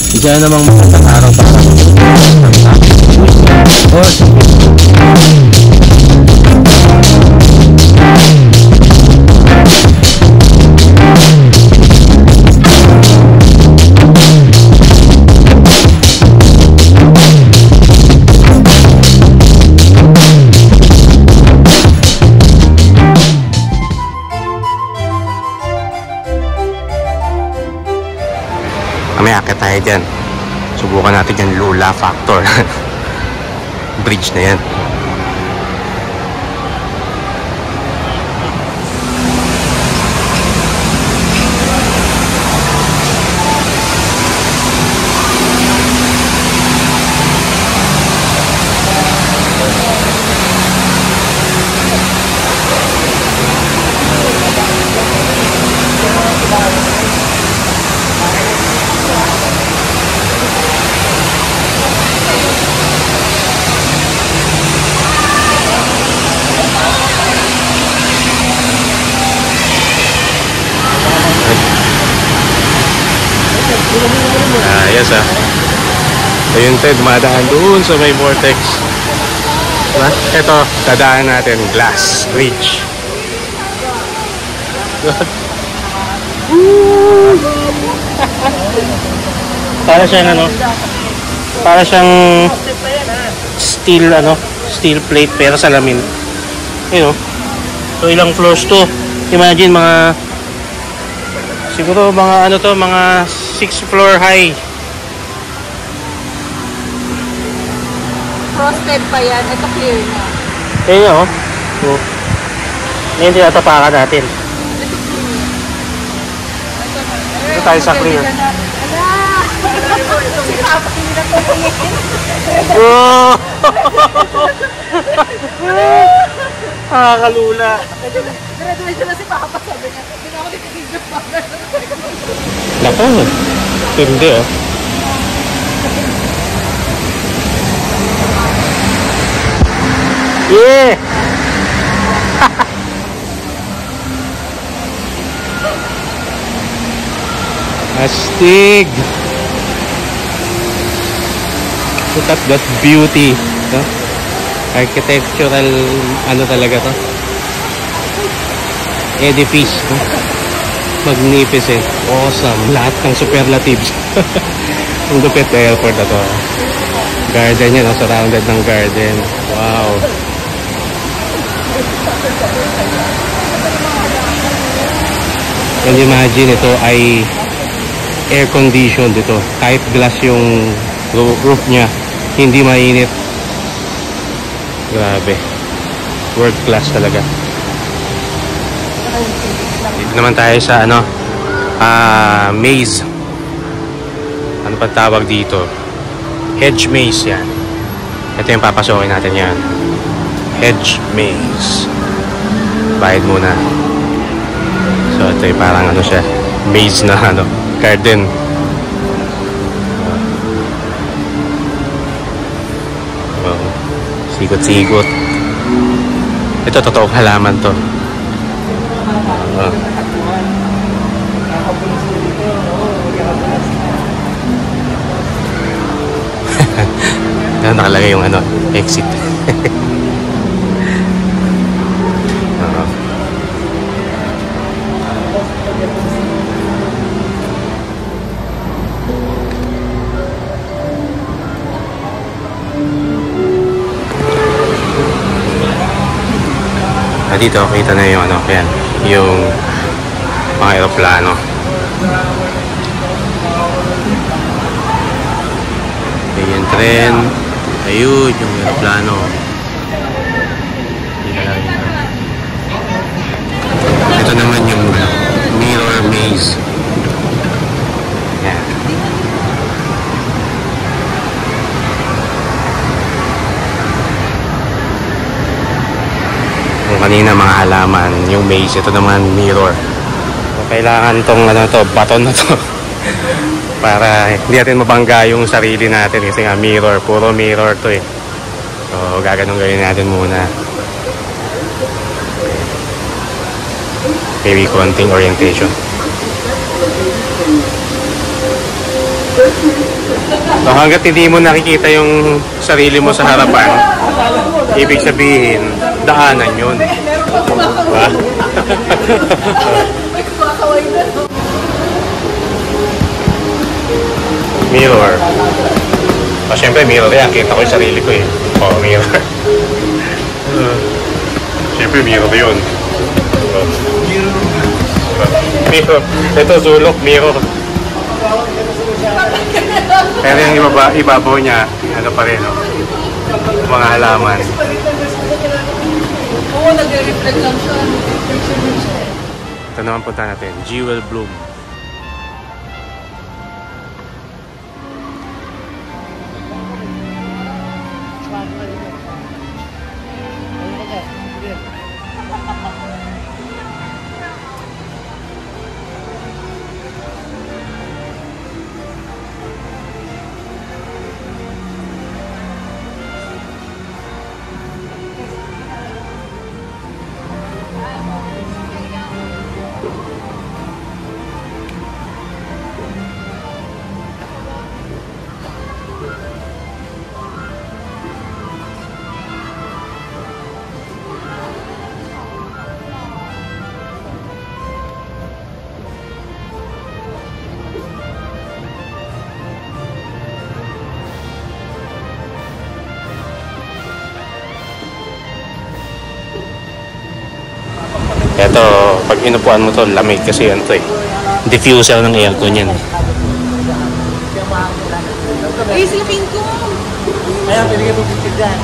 Diyan namang magandang araw para may akit tayo dyan. Subukan natin yung Lula Factor. Bridge na yan. Yes ayun tayo, dumadaan doon sa may vortex. Diba? Ito, dadaan natin glass bridge. Para siyang para siyang steel plate pero salamin. So ilang floors to? Imagine siguro mga mga 6 floor high. Frosted pa yan. Ito clear na. Ayun ngayon tinatapakan natin. Ito tayo sa clear. Si Papa hindi na tumingin. Nakakalula. Graduation na si Papa, sabi niya. Hindi na ako nagkikigil pa. Naku, hindi Yeah! Astig! Look at that beauty. Architectural talaga to. Edifice. Magnificent. Awesome. Lahat ng superlatives. Ang lupit airport na to. Garden yan. Surrounded ng garden. Wow. And imagine ito ay air conditioned dito. Kahit glass yung roof niya, hindi mainit. Grabe. World class talaga. Dito naman tayo sa maze. Ano pa tawag dito? Hedge maze yan. Ito yung papasokin natin yan. Hedge maze. Bayad muna. So ito yung parang siya, maze na garden. Sigot-sigot. Ito totoong halaman to. Nakalagay yung exit. Dito kita na yung yan, yung mga aeroplano. Yung tren, ayun yung aeroplano. Ito naman yung mirror maze. Yan. Kanina mga halaman, yung maze, ito naman mirror. So, kailangan tong baton na to para hindi natin mabangga yung sarili natin kasi nga mirror, puro mirror to So gagawin natin muna. Maybe konting orientation. So hanggat hindi mo nakikita yung sarili mo sa harapan, ibig sabihin, daanan yun. Diba? May kumakaway na. Mirror. O syempre mirror yan, kita ko yung sarili ko eh. O mirror. Syempre mirror yun. Mirror. Ito sulok, mirror. Pero yung ibabaw niya, ano pa rin, no? Mga halaman. Oo, nagre-reflect lang siya. Reflection din siya eh. Ito naman punta natin, Jewel Bloom. Ito, pag inupuan mo to, lamig kasi yan to eh. Diffuser ng aircon yan. Ay, silapin ko! Kaya pinigay mo pitigyan.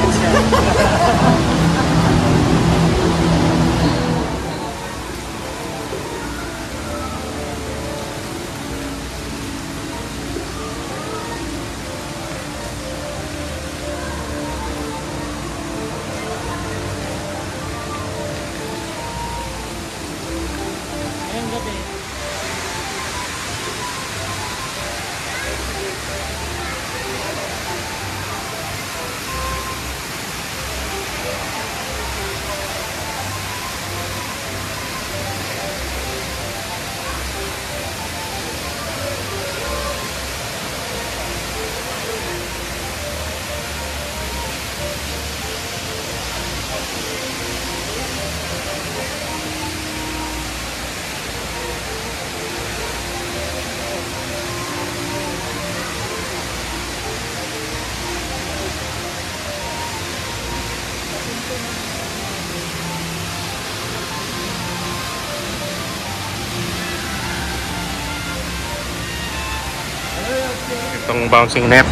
Itong bouncing net.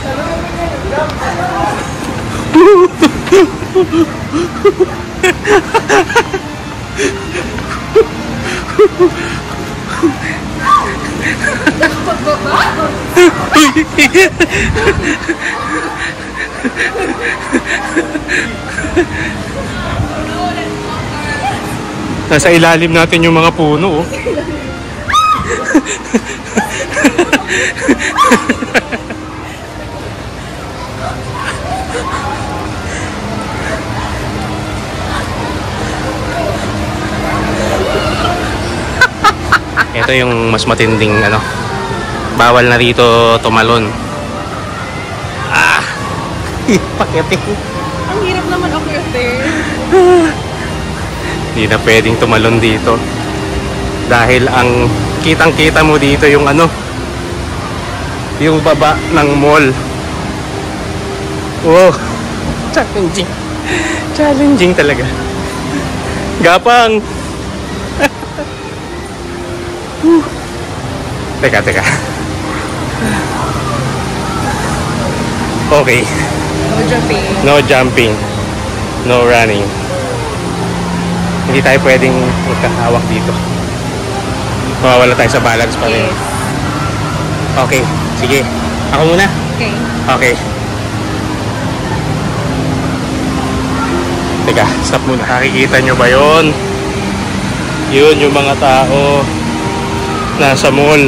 Nasa ilalim natin yung mga puno. Oh. Ito yung mas matinding ano. Bawal na rito tumalon. Ah. Pakiting. Ang hirap naman ako there. Hindi na pwedeng tumalon dito. Dahil ang kitang-kita mo dito yung ano, yung baba ng mall. Wow. Challenging. Challenging talaga. Gapang. Teka. Okay. No jumping. No jumping. No running. Hindi tayo pwedeng magkahawak dito. Mawawala tayo sa balance pa rin. Yes. Okay. Sige. Ako muna. Okay. Okay. Teka, stop muna. Nakikita nyo ba yun? Yun yung mga tao nasa mall.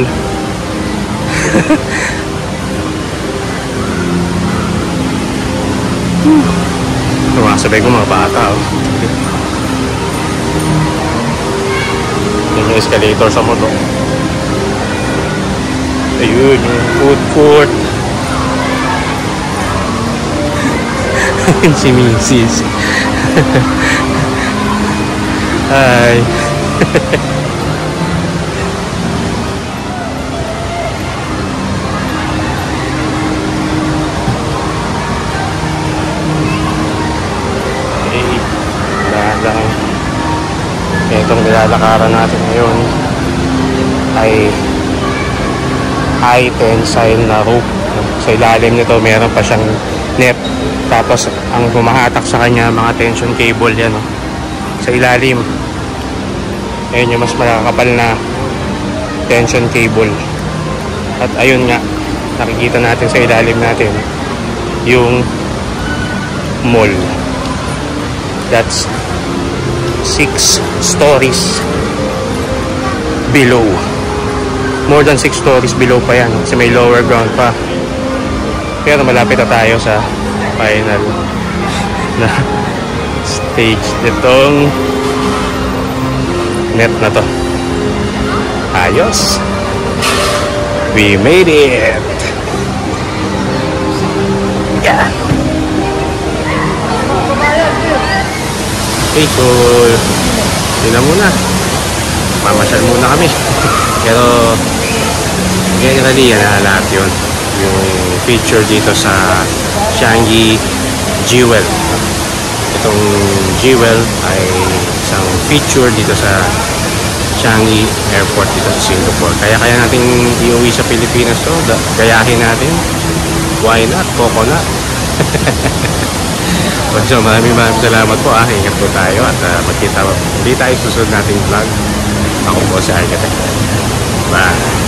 Sumasabay ko mga bata. Oh. Yun yung escalator sa mall. Oh. Ayun, yung food court. Si Mrs. Hi. Okay. Lang. Itong nilalakaran natin ngayon ay high tensile na rope. Sa ilalim nito meron pa siyang net. Tapos ang humahatak sa kanya mga tension cable yan, oh. Sa ilalim. Ayun yung mas makakapal na tension cable. At ayun nga, nakikita natin sa ilalim natin yung mall. That's 6 stories below. More than 6 stories below pa yan, kasi may lower ground pa. Pero malapit na tayo sa final na stage nitong net na to. Ayos, we made it. Yeah. Okay, so tingnan muna, mamasyal muna kami. Pero generally yan na lahat yun, yung feature dito sa Changi Jewel. Itong Jewel ay isang feature dito sa Changi Airport dito sa Singapore. Kaya natin iuwi sa Pilipinas to, gayahin natin. Why not? Coconut. So maraming salamat po. Ingat po tayo at magkita ulit tayo susunod nating vlog. Ako po si Architect. Bye.